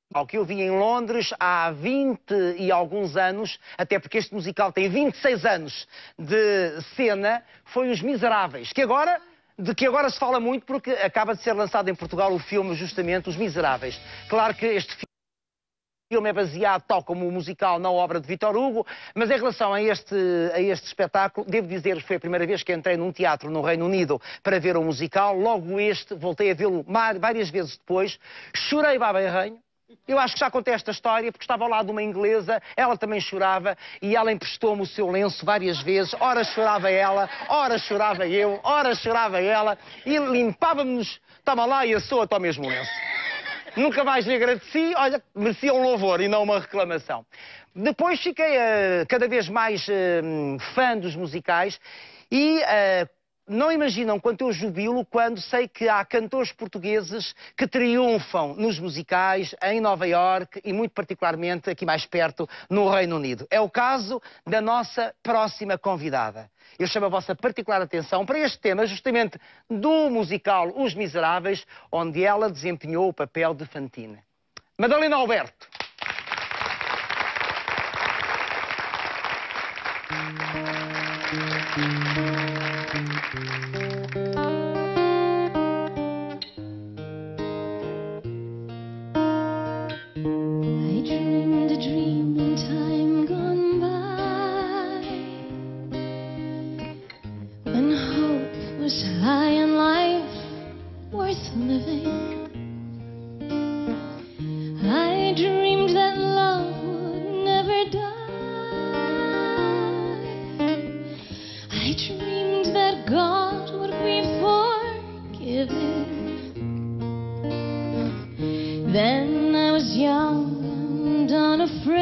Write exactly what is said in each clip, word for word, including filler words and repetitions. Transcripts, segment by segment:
Ao que eu vi em Londres há vinte e alguns anos, até porque este musical tem vinte e seis anos de cena, foi Os Miseráveis, que agora, de que agora se fala muito porque acaba de ser lançado em Portugal o filme justamente Os Miseráveis. Claro que este filme... O filme é baseado, tal como o musical, na obra de Victor Hugo, mas em relação a este, a este espetáculo, devo dizer que foi a primeira vez que entrei num teatro no Reino Unido para ver o musical. Logo este, voltei a vê-lo várias vezes depois, chorei baba e ranho. Eu acho que já contei esta história, porque estava ao lado de uma inglesa, ela também chorava, e ela emprestou-me o seu lenço várias vezes. Ora chorava ela, ora chorava eu, ora chorava ela, e limpava-nos, estava lá e assou-te ao mesmo lenço. Nunca mais lhe agradeci, olha, merecia um louvor e não uma reclamação. Depois fiquei uh, cada vez mais uh, fã dos musicais e uh, não imaginam quanto eu jubilo quando sei que há cantores portugueses que triunfam nos musicais em Nova Iorque e muito particularmente aqui mais perto no Reino Unido. É o caso da nossa próxima convidada. Eu chamo a vossa particular atenção para este tema justamente do musical Os Miseráveis, onde ela desempenhou o papel de Fantine. Madalena Alberto. Then I was young and unafraid,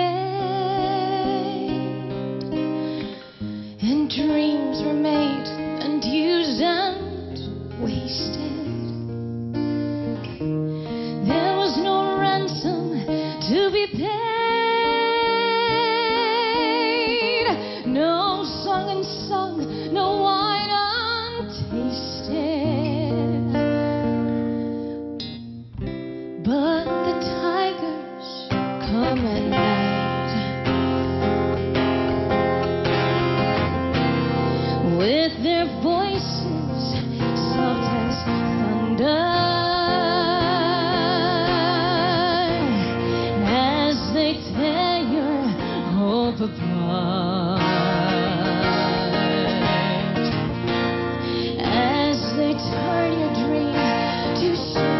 and dreams were made and used and wasted. There was no ransom to be paid, no song unsung, no wine untasted. But the tigers come at night with their voices soft as thunder, as they tear your hope apart, as they turn your dream to shame.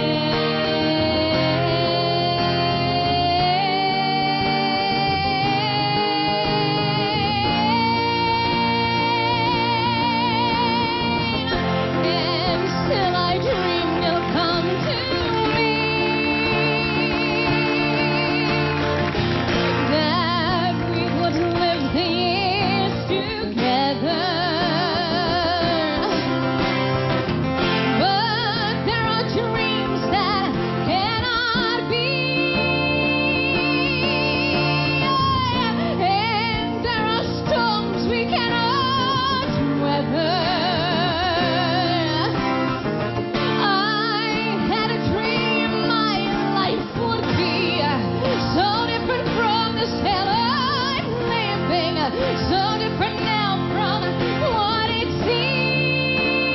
So different now from what it seemed.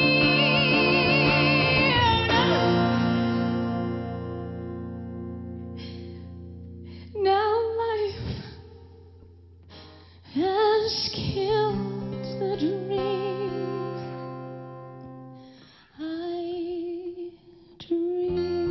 Now life has killed the dream I dreamed.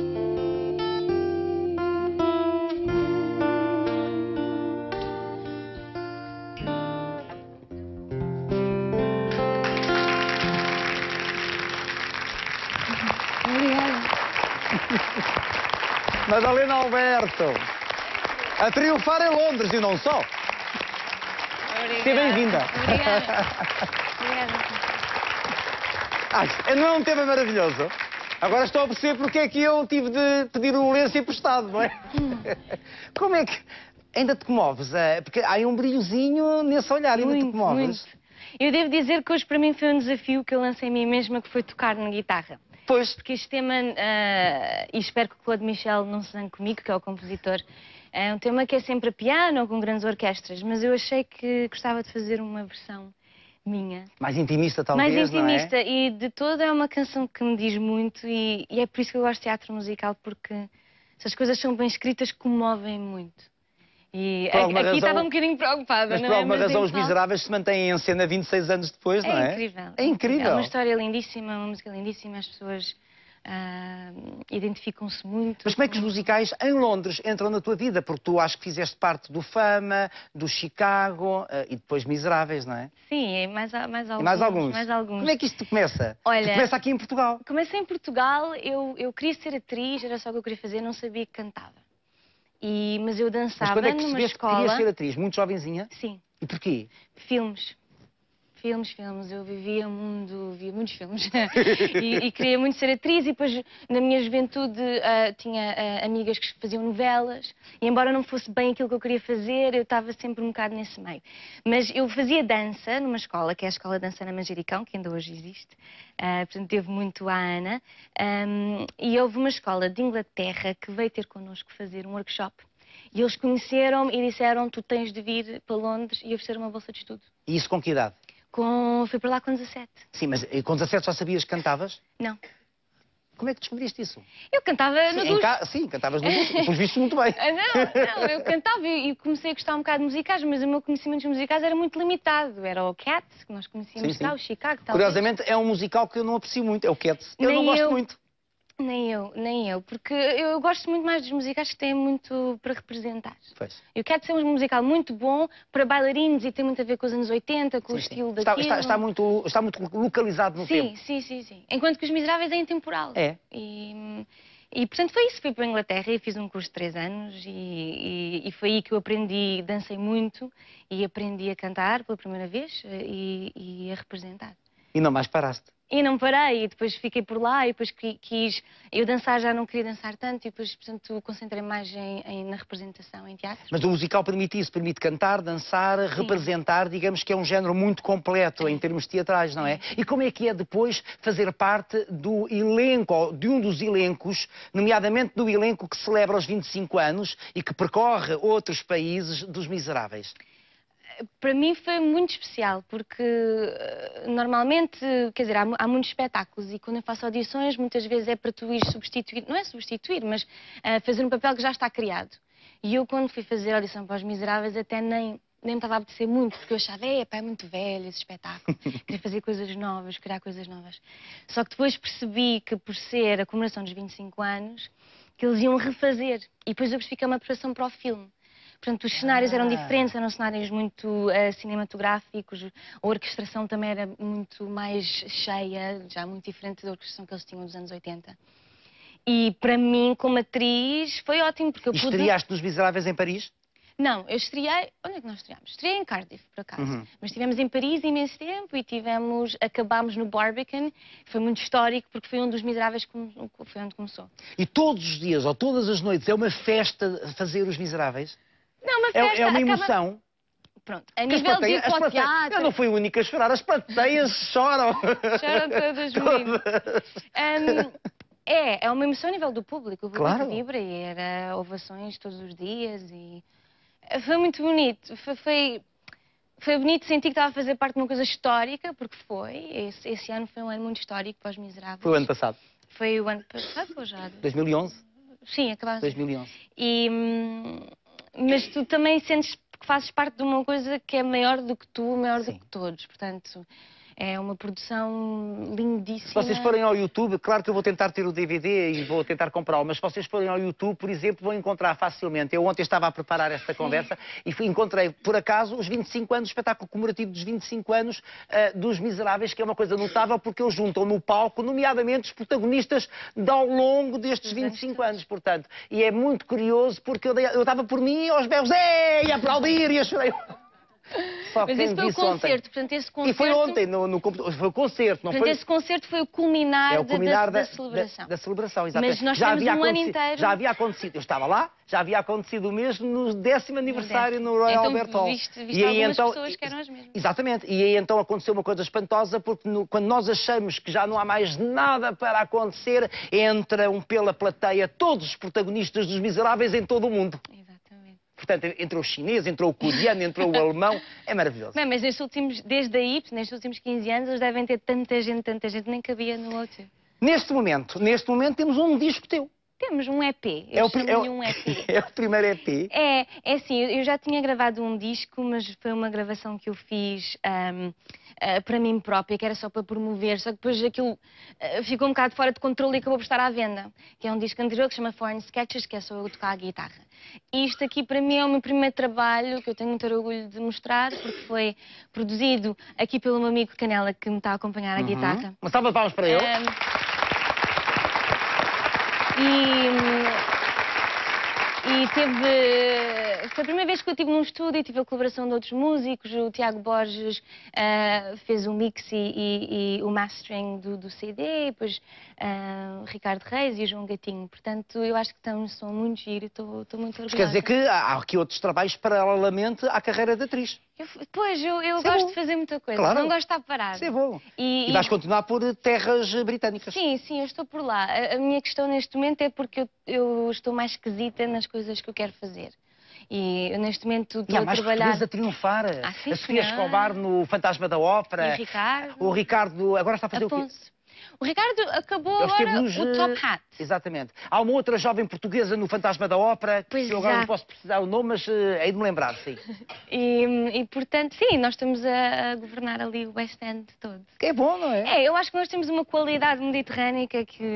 Madalena Alberto, a triunfar em Londres e não só. Obrigada. Seja bem-vinda. Obrigada. Obrigada. Ah, não é um tema maravilhoso? Agora estou a perceber porque é que eu tive de pedir o lenço emprestado, não é? Hum. Como é que... Ainda te comoves? Porque há um brilhozinho nesse olhar, ainda muito, te comoves? Muito. Eu devo dizer que hoje para mim foi um desafio que eu lancei a mim mesma, que foi tocar na guitarra. Pois. Porque este tema, uh, e espero que o Claude Michel não se zangue comigo, que é o compositor, é um tema que é sempre a piano ou com grandes orquestras, mas eu achei que gostava de fazer uma versão minha. Mais intimista, talvez, Mais intimista, não é? e de todo é uma canção que me diz muito e, e é por isso que eu gosto de teatro musical, porque se as coisas são bem escritas, comovem muito. E Por a- alguma aqui razão- estava um bocadinho preocupada, Mas não por é? alguma Mas razão em os palco- Miseráveis se mantêm em cena vinte e seis anos depois, não é? É incrível. É incrível. É uma história lindíssima, uma música lindíssima, as pessoas ah, identificam-se muito. Mas como é que os com- musicais em Londres entram na tua vida? Porque tu acho que fizeste parte do Fama, do Chicago eh, e depois Miseráveis, não é? Sim, é mais, a- mais E alguns. mais alguns. mais alguns. Como é que isto começa? Olha- Isto começa aqui em Portugal. Comecei em Portugal, eu, eu queria ser atriz, era só o que eu queria fazer, não sabia que cantava. E, mas eu Mas dançava quando é que numa percebeste que escola. querias ser atriz? Muito jovenzinha? Sim, E porquê? filmes. Filmes, filmes. Eu vivia mundo, via muitos filmes. e, e queria muito ser atriz. E depois, na minha juventude, ah, tinha ah, amigas que faziam novelas. E embora não fosse bem aquilo que eu queria fazer, eu estava sempre um bocado nesse meio. Mas eu fazia dança numa escola, que é a Escola de Dança na Manjericão, que ainda hoje existe. Ah, portanto, devo muito à Ana. Ahm, e houve uma escola de Inglaterra que veio ter connosco fazer um workshop. E eles conheceram-me e disseram: tu tens de vir para Londres e oferecer uma bolsa de estudo. E isso com que idade? Com... Fui para lá com dezassete. Sim, mas eh, com dezassete já sabias que cantavas? Não. Como é que descobriste isso? Eu cantava no Sim, em duche. ca- Sim, cantavas no duche. Pelos vistos, muito bem. Ah, Não, não, eu cantava e e comecei a gostar um bocado de musicais, mas o meu conhecimento dos musicais era muito limitado. Era o Cats, que nós conhecíamos Sim, sim. cá, o Chicago, talvez. Curiosamente, é um musical que eu não aprecio muito. É o Cats. Eu Nem não gosto eu. muito. Nem eu, nem eu, porque eu gosto muito mais dos musicais que têm muito para representar. Pois. E o Cats é um musical muito bom para bailarinos e tem muito a ver com os anos oitenta, com o Sim, sim. estilo Está, daquilo. está, está muito, está muito localizado no Sim, tempo. sim, sim, sim. Enquanto que Os Miseráveis é intemporal. É. E, e portanto foi isso. Fui para a Inglaterra e fiz um curso de três anos e, e, e foi aí que eu aprendi, dancei muito e aprendi a cantar pela primeira vez e, e a representar. E não mais paraste. E não parei, e depois fiquei por lá, e depois qui- quis... Eu dançar já não queria dançar tanto, e depois, portanto, concentrei mais em, em- na representação, em teatro. Mas o musical permite isso, permite cantar, dançar, representar, digamos que é um género muito completo em termos teatrais, não é? E como é que é depois fazer parte do elenco, ou de um dos elencos, nomeadamente do elenco que celebra os vinte e cinco anos e que percorre outros países dos Miseráveis? Para mim foi muito especial, porque eh, normalmente, quer dizer, há, mu- há muitos espetáculos e quando eu faço audições, muitas vezes é para tu ir substituir, não é substituir, mas eh, fazer um papel que já está criado. E eu, quando fui fazer a audição para Os Miseráveis, até nem, nem me estava a apetecer muito, porque eu achava, é, pá, é muito velho esse espetáculo, queria fazer coisas novas, criar coisas novas. Só que depois percebi que, por ser a comemoração dos vinte e cinco anos, que eles iam refazer. E depois eu percebi que é uma preparação para o filme. Portanto, os cenários eram Ah. diferentes, eram cenários muito eh, cinematográficos, a orquestração também era muito mais cheia, já muito diferente da orquestração que eles tinham dos anos oitenta. E para mim, como atriz, foi ótimo, porque eu E pude... estreaste nos Miseráveis em Paris? Não, eu estreiei... Onde é que nós estreámos? Estreiei em Cardiff, por acaso. Uhum. Mas estivemos em Paris imenso tempo e tivemos... Acabámos no Barbican. Foi muito histórico, porque foi um dos Miseráveis que come- foi onde começou. E todos os dias, ou todas as noites, é uma festa fazer os Miseráveis? Não, uma É, festa... é uma acaba- emoção? Pronto, a Porque as nível de plateias- ir as para o plateias- teatro... Eu não fui a única a chorar, as plateias choram. Choram todas muito. Hum, é, é uma emoção a nível do público. O público Claro. vibra e era ovações todos os dias e foi muito bonito. Foi, foi, foi bonito sentir que estava a fazer parte de uma coisa histórica, porque foi. Esse, esse ano foi um ano muito histórico para Os Miseráveis. Foi o ano passado, Foi o ano passado ou já? dois mil e onze? Sim, acabámos. dois mil e onze. E, hum, mas tu também sentes que fazes parte de uma coisa que é maior do que tu, maior Sim. do que todos. Portanto, é uma produção lindíssima. Se vocês forem ao YouTube, claro que eu vou tentar ter o D V D e vou tentar comprá-lo, mas se vocês forem ao YouTube, por exemplo, vão encontrar facilmente. Eu ontem estava a preparar esta conversa e fui- encontrei, por acaso, os vinte e cinco anos, o espetáculo comemorativo dos vinte e cinco anos ah, dos Miseráveis, que é uma coisa notável porque eles juntam no palco, nomeadamente, os protagonistas de ao longo destes vinte e cinco anos, portanto. E é muito curioso porque eu, dei- eu estava por mim aos berros, ei, a aplaudir e a chorar. Só Mas quem isso foi o disse ontem. concerto, portanto esse concerto... E foi ontem, no, no computador, foi o concerto, não portanto, foi? esse concerto foi o culminar, É o culminar da, da, da, da celebração. Da, da celebração, exatamente. Mas nós já tivemos havia um ano acontecido- inteiro... Já havia acontecido, eu estava lá, já havia acontecido o mesmo no décimo aniversário no Royal então, Albert Hall. Viste, viste E aí, algumas então, pessoas que eram as mesmas. Exatamente, e aí então aconteceu uma coisa espantosa, porque no, quando nós achamos que já não há mais nada para acontecer, entram pela plateia todos os protagonistas dos Miseráveis em todo o mundo. Exatamente. Portanto, entrou o chinês, entrou o coreano, entrou o alemão, é maravilhoso. Não, mas nestes últimos, desde aí, nestes últimos quinze anos, eles devem ter tanta gente, tanta gente, nem cabia no outro. Neste momento, neste momento temos um disco teu. Temos um E P, eu É o, pri- é, chamo-lhe o, um E P. é o primeiro E P. É, é assim, eu eu já tinha gravado um disco, mas foi uma gravação que eu fiz ahm, ah, para mim própria, que era só para promover, só que depois aquilo ah, ficou um bocado fora de controle e acabou por estar à venda. Que é um disco anterior que se chama Foreign Sketches, que é só eu tocar a guitarra. E isto aqui para mim é o meu primeiro trabalho, que eu tenho muito orgulho de mostrar, porque foi produzido aqui pelo meu amigo Canela, que me está a acompanhar a Uhum. guitarra. Uma salva de palmas para ele. Ahm, e... E teve... Foi a primeira vez que eu estive num estúdio e tive a colaboração de outros músicos. O Tiago Borges uh, fez o mix e, e, e o mastering do, do C D, depois uh, o Ricardo Reis e o João Gatinho. Portanto, eu acho que estão um som muito giro e estou muito orgulhosa. Quer dizer que há aqui outros trabalhos paralelamente à carreira de atriz. Eu, pois, eu, eu Isso é gosto bom. de fazer muita coisa, Claro. não gosto de estar parada. Isso é bom. E, E vais continuar por terras britânicas. Sim, sim, eu estou por lá. A, a minha questão neste momento é porque eu, eu estou mais esquisita nas coisas que eu quero fazer. E eu neste momento E estou há a mais trabalhar... portugueses a triunfar. Ah, sim, a Sofia senhora. Escobar no Fantasma da Ópera. E o Ricardo. O Ricardo agora está a fazer Afonso. o quê? O Ricardo acabou Ele agora esteve nos, o eh, Top Hat. Exatamente. Há uma outra jovem portuguesa no Fantasma da Ópera, Pois que eu agora já. não posso precisar o nome, mas eh, hei de me lembrar, sim. E, e, portanto, sim, nós estamos a, a governar ali o West End todo. Que é bom, não é? É, eu acho que nós temos uma qualidade mediterrânica que,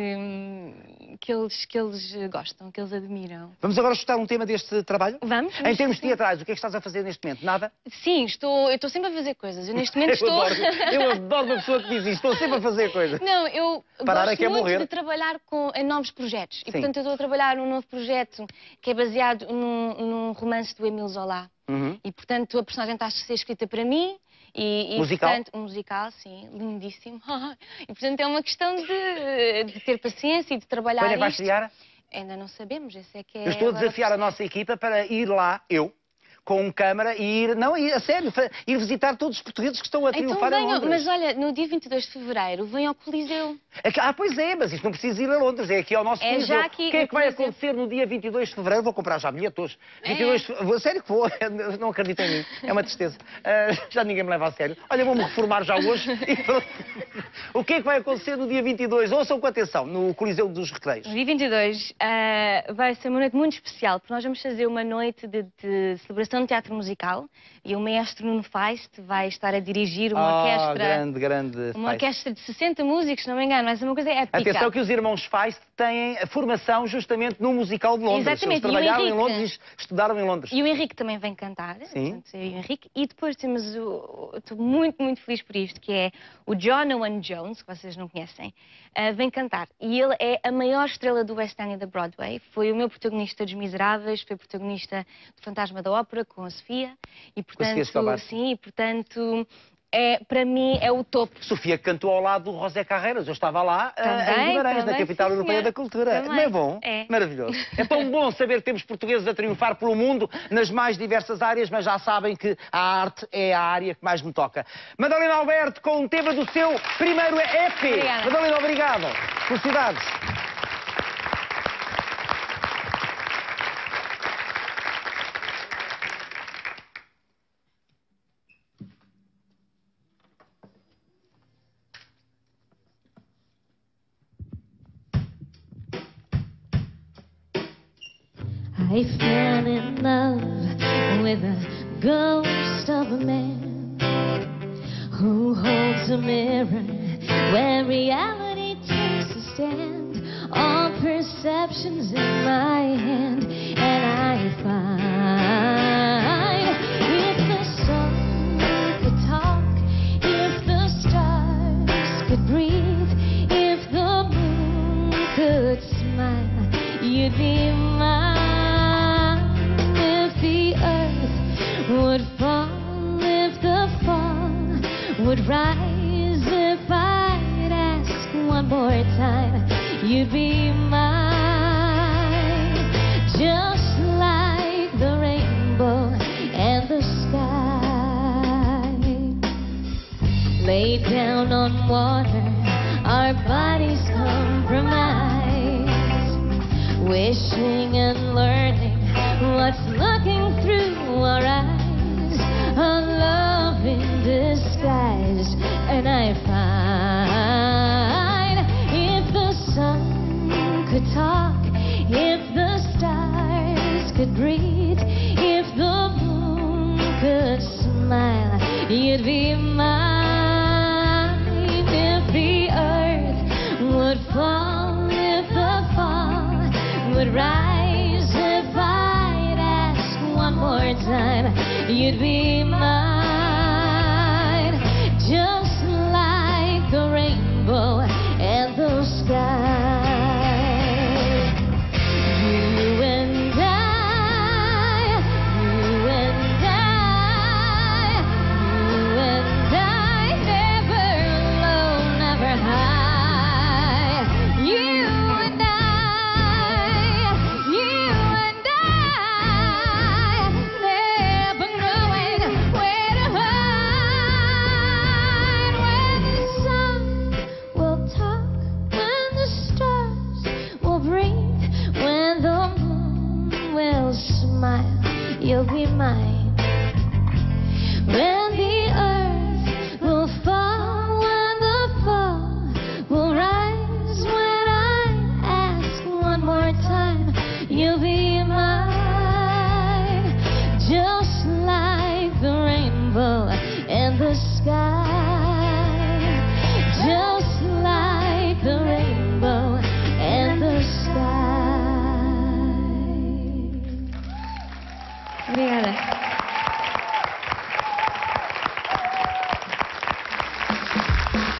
hum, que, eles, que eles gostam, que eles admiram. Vamos agora escutar um tema deste trabalho? Vamos? Em vamos termos sim. teatrais, o que é que estás a fazer neste momento? Nada? Sim, estou, eu estou sempre a fazer coisas. Eu neste momento Eu estou... adoro, eu adoro uma pessoa que diz isto, estou sempre a fazer coisas. Não, eu Parar gosto é que é muito morrer. de trabalhar com, em novos projetos. E, Sim. portanto, eu estou a trabalhar num novo projeto que é baseado num, num romance do Émile Zola. Uhum. E, portanto, a personagem está a ser escrita para mim. E, e, Musical? Portanto, um musical, sim, lindíssimo. E, portanto, é uma questão de, de ter paciência e de trabalhar Quando é que vais isto. estrear? Ainda não sabemos, esse é que é... Eu estou a agora o desafiar a processo. nossa equipa para ir lá, eu, com um câmara e ir, não, ir, a sério, fa- ir visitar todos os portugueses que estão a Então triunfar em venham, Londres. mas olha, no dia vinte e dois de fevereiro, venham ao Coliseu. É que- Ah, pois é, mas isto não precisa ir a Londres, é aqui ao nosso É Coliseu. já aqui O que é no que vai Coliseu. acontecer no dia vinte e dois de fevereiro? Vou comprar já bilhete hoje. É. vinte e dois de fe- vou- Sério que vou, não acredito em mim, é uma tristeza. Ah, já ninguém me leva a sério. Olha, vou-me reformar já hoje e pronto. O que é que vai acontecer no dia vinte e dois? Ouçam com atenção, no Coliseu dos Recreios. No dia vinte e dois ah, vai ser uma noite muito especial, porque nós vamos fazer uma noite de, de celebração de teatro musical e o maestro Nuno Feist vai estar a dirigir uma Ah, orquestra. grande, grande. Uma Feist. orquestra de sessenta músicos, se não me engano, vai ser uma coisa épica. Atenção que os irmãos Feist têm a formação justamente no musical de Londres. Exatamente, Eles e o trabalharam em Henrique? Londres e estudaram em Londres. E o Henrique também vem cantar, Sim. portanto, eu e o Henrique. E depois temos o... Estou muito, muito feliz por isto, que é o John Owen Jones, que vocês não conhecem, ah, vem cantar. E ele é a maior estrela do West End e da Broadway. Foi o meu protagonista dos Miseráveis, foi protagonista do Fantasma da Ópera, com a Sofia. E, Sofia Escobar. portanto, sim, e, portanto, é, para mim é o topo. Sofia cantou ao lado do José Carreiras. Eu estava lá eh, Também, em Guimarães, na também, capital sim, europeia senhora. da cultura. Também. Não é bom? É. Maravilhoso. É tão bom saber que temos portugueses a triunfar pelo mundo nas mais diversas áreas, mas já sabem que a arte é a área que mais me toca. Madalena Alberto, com um tema do seu primeiro E P. Obrigada. Madalena, obrigado. Felicidades. I fell in love with a ghost of a man who holds a mirror where reality takes a stand. All perceptions in my hand, and I find if the sun could talk, if the stars could breathe, if the moon could smile, you'd be mine. If the earth would fall would rise if I'd ask one more time. You'd be mine, just like the rainbow and the sky. Laid down on water, our bodies compromise, wishing and learning what's looking through our eyes. A love in disguise. And I find if the sun could talk, if the stars could breathe, if the moon could smile, you'd be mine. If the earth would fall, if the fall would rise, if I'd ask one more time, you'd be mine, just like the rainbow and the sky. You and I, you and I, you and I, never low, never high. You and I, you and I, never knowing where to hide. When the sun will talk, when the stars will breathe, when the moon will smile, you'll be mine.